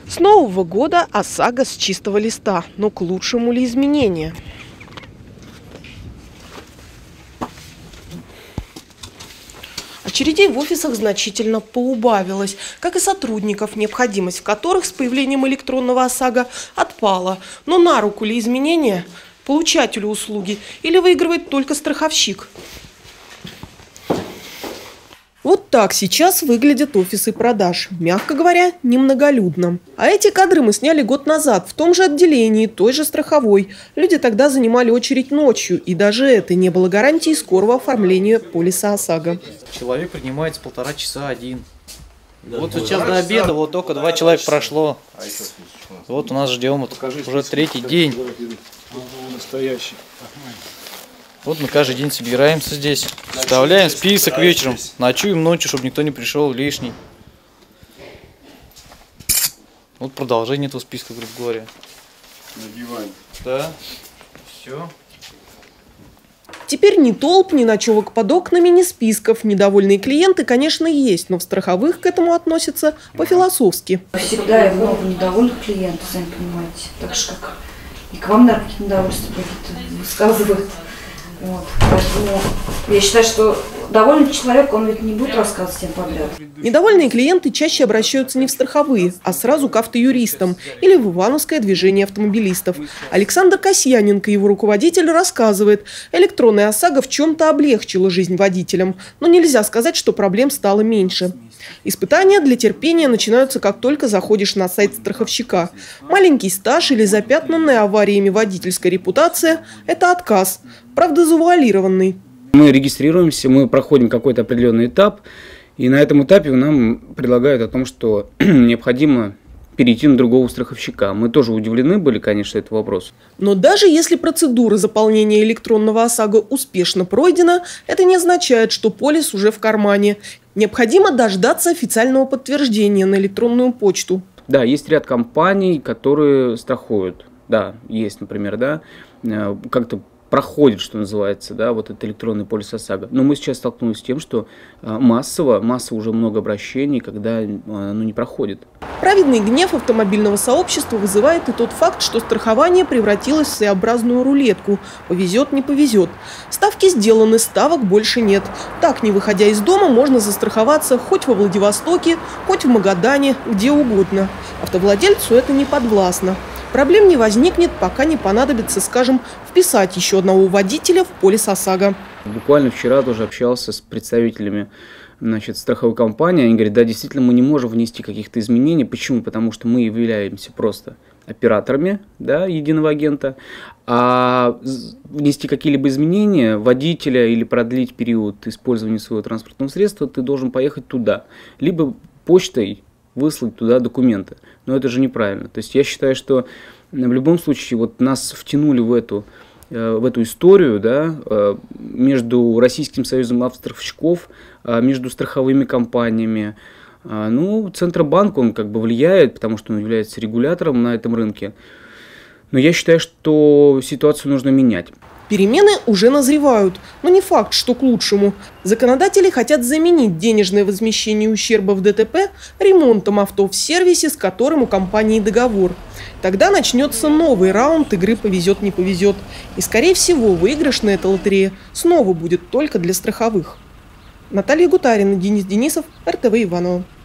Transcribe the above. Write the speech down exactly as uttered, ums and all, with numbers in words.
С Нового года ОСАГО с чистого листа, но к лучшему ли изменения? Очередей в офисах значительно поубавилось, как и сотрудников, необходимость в которых с появлением электронного ОСАГО отпала. Но на руку ли изменения получателю услуги или выигрывает только страховщик? Вот так сейчас выглядят офисы продаж. Мягко говоря, немноголюдно. А эти кадры мы сняли год назад в том же отделении, той же страховой. Люди тогда занимали очередь ночью, и даже это не было гарантией скорого оформления полиса ОСАГО. Человек принимается полтора часа один. Да, вот сейчас до обеда, вот только два человека прошло. Вот у нас ждем, вот уже третий день. Настоящий. Вот мы каждый день собираемся здесь, вставляем список вечером, ночуем ночью, чтобы никто не пришел лишний. Вот продолжение этого списка, грубо говоря. Надеваем. Да, все. Теперь ни толп, ни ночевок под окнами, ни списков. Недовольные клиенты, конечно, есть, но в страховых к этому относятся по-философски. Всегда много недовольных клиентов, сами понимаете. Так же, как и к вам, наверное, какие-то недовольства высказывают. Вот. Поэтому я считаю, что довольный человек, он ведь не будет рассказывать всем подряд. Недовольные клиенты чаще обращаются не в страховые, а сразу к автоюристам или в Ивановское движение автомобилистов. Александр Касьяненко, его руководитель, рассказывает, электронная ОСАГО в чем-то облегчила жизнь водителям, но нельзя сказать, что проблем стало меньше. Испытания для терпения начинаются, как только заходишь на сайт страховщика. Маленький стаж или запятнанная авариями водительская репутация – это отказ, правда завуалированный. Мы регистрируемся, мы проходим какой-то определенный этап, и на этом этапе нам предлагают о том, что необходимо перейти на другого страховщика. Мы тоже удивлены были, конечно, этому вопросу. Но даже если процедура заполнения электронного ОСАГО успешно пройдена, это не означает, что полис уже в кармане. Необходимо дождаться официального подтверждения на электронную почту. Да, есть ряд компаний, которые страхуют. Да, есть, например, да, как-то проходит, что называется, да, вот этот электронный полис ОСАГО. Но мы сейчас столкнулись с тем, что массово, массово уже много обращений, когда оно не проходит. Праведный гнев автомобильного сообщества вызывает и тот факт, что страхование превратилось в своеобразную рулетку. Повезет, не повезет. Ставки сделаны, ставок больше нет. Так, не выходя из дома, можно застраховаться хоть во Владивостоке, хоть в Магадане, где угодно. Автовладельцу это не подвластно. Проблем не возникнет, пока не понадобится, скажем, вписать еще одного водителя в полис ОСАГО. Буквально вчера тоже общался с представителями, значит, страховой компании. Они говорят, да, действительно, мы не можем внести каких-то изменений. Почему? Потому что мы являемся просто операторами, да, единого агента. А внести какие-либо изменения водителя или продлить период использования своего транспортного средства, ты должен поехать туда. Либо почтой выслать туда документы. Но это же неправильно. То есть я считаю, что в любом случае вот нас втянули в эту, в эту историю, да, между Российским союзом автостраховщиков, между страховыми компаниями. Ну, Центробанк, он как бы влияет, потому что он является регулятором на этом рынке. Но я считаю, что ситуацию нужно менять. Перемены уже назревают, но не факт, что к лучшему. Законодатели хотят заменить денежное возмещение ущерба в ДТП ремонтом авто в сервисе, с которым у компании договор. Тогда начнется новый раунд игры «повезет, не повезет». И, скорее всего, выигрышная эта лотерея снова будет только для страховых. Наталья Гутарина, Денис Денисов, эр тэ вэ Иваново.